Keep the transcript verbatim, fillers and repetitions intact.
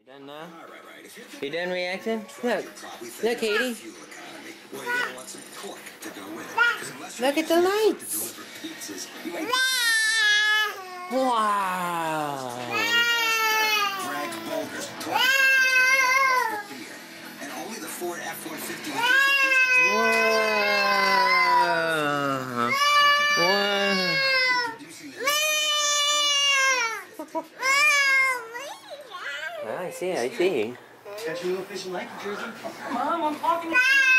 Done now? You done reacting? Look. Look, Katie. Look at the lights. Wow. And only the Ford F one fifty. Wow. Wow. I see, I see. Got your little fish and lake, Jersey? Mom, I'm talking to you.